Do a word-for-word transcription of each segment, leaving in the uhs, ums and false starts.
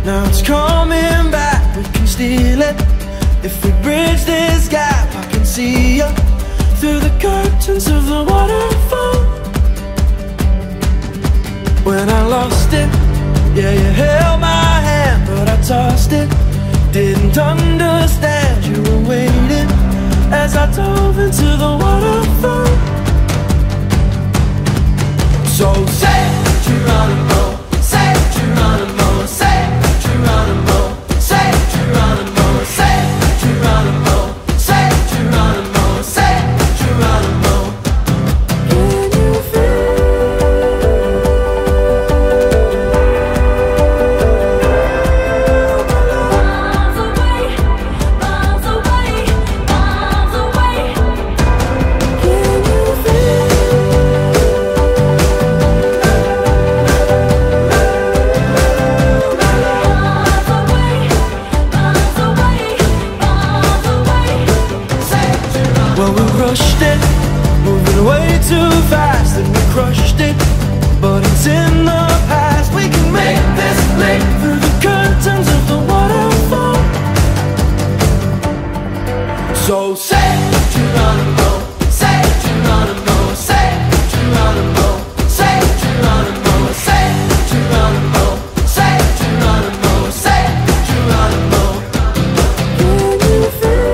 Now it's coming back, we can steal it. If we bridge this gap, I can see you through the curtains of the waterfall. When I lost it, yeah, you held my hand, but I tossed it. Didn't understand you were waiting as I dove into the waterfall. So say Geronimo, say Geronimo, say Geronimo, say Geronimo, say Geronimo, say Geronimo, say Geronimo. Can you feel miles away, miles away, miles away? Can you feel well, we rushed it, moving way too fast, and we crushed it, but it's in the past. We can make this leap through the curtains of the waterfall. So say Geronimo, say Geronimo, say Geronimo, say Geronimo, say Geronimo, say Geronimo, say Geronimo. Can you feel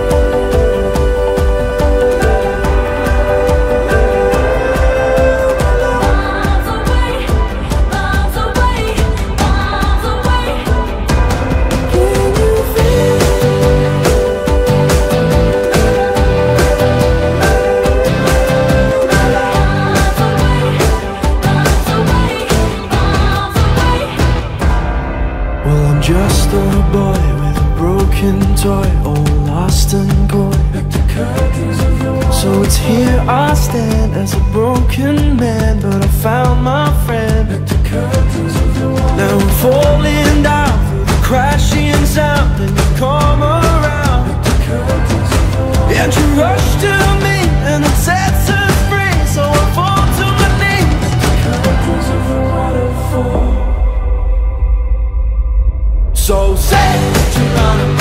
just a boy with a broken toy, all lost and coy. So it's here I stand as a broken man, but I found my friend. Now I'm falling down through the crashing sound, and you come around, and you rush to me, and it sets us free. So I fall to my knees. So say Geronimo.